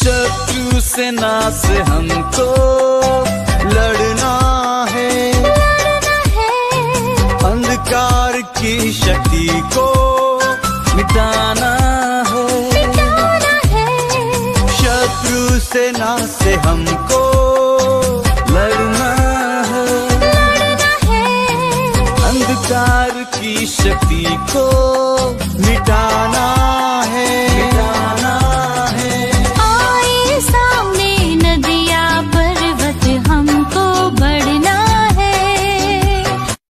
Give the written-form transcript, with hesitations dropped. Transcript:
शत्रु सेना से हमको लड़ना है, अंधकार की शक्ति को मिटाना है। शत्रु सेना से हमको लड़ना है, अंधकार की शक्ति को